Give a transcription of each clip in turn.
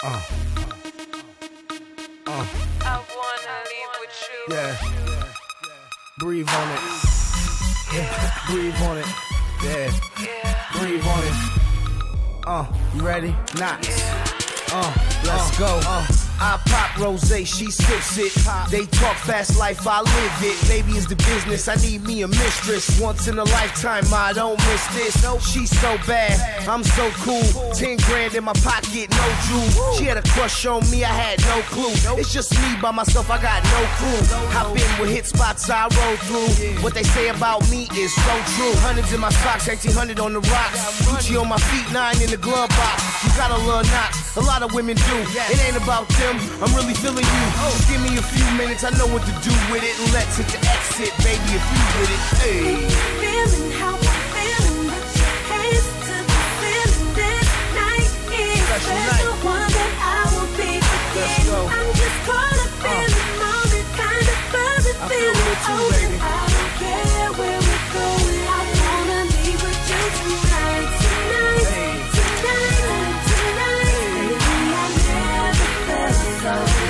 I wanna leave with you. Yeah. Breathe on it. Yeah. Breathe on it. Yeah. Breathe on it. You ready? Knots. Let's go. I pop rosé, she sips it. They talk fast life, I live it. Baby is the business, I need me a mistress. Once in a lifetime, I don't miss this. She's so bad, I'm so cool. 10 grand in my pocket, no jewels. She had a crush on me, I had no clue. It's just me by myself, I got no crew. Hop in with hit spots I roll through. What they say about me is so true. Hundreds in my socks, 1800 on the rocks. Gucci on my feet, 9 in the glove box. You gotta love knots, a lot of women do. It ain't about them, I'm really feeling you. Just give me a few minutes, I know what to do with it. And let's hit the exit, baby, if you with it. Hey. Feeling how I'm feeling, put your hands to the ceiling. This night is special, one that I will be forgetting. I'm just caught up in the moment, kind of buzzing, feeling open. I don't care where we're going, I wanna leave with you tonight, tonight, tonight, tonight. Baby, I never felt so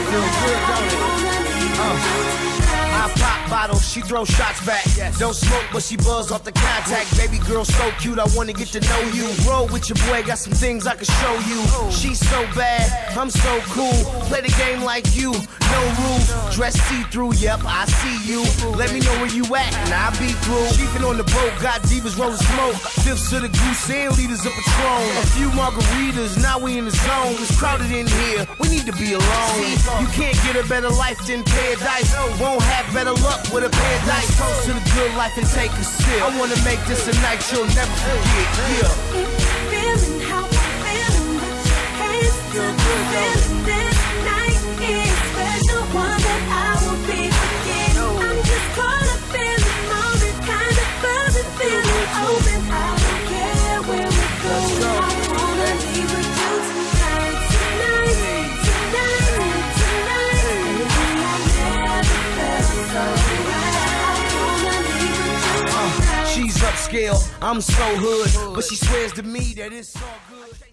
I pop bottles, she throw shots back. Don't smoke, but she buzz off the contact. Baby girl so cute, I wanna get to know you. Roll with your boy, got some things I can show you. She's so bad, I'm so cool. Play the game like you, no rules. Dress see-through, yep, I see you. Let me know where you at, and I'll be through. Chiefin' on the boat, got divas rolling smoke. Fifths of the goose and leaders of Patron. A few margaritas, now we in the zone. It's crowded in here, we need to be alone. You can't get a better life than paradise. Won't have better luck with a pair of dice. Toast to the good life and take a sip. I wanna make this a night you'll never forget. Yeah. Feeling how I'm feeling, put your hands to the ceiling. This night is special, one that I will be forgetting. I'm just caught up in the moment, kind of buzzing, feeling open. I don't care where we're going, I wanna leave with you tonight, tonight, tonight, tonight. Baby, I never felt so right. I wanna leave with you tonight. She's upscale, I'm so hood, but she swears to me that it's all good.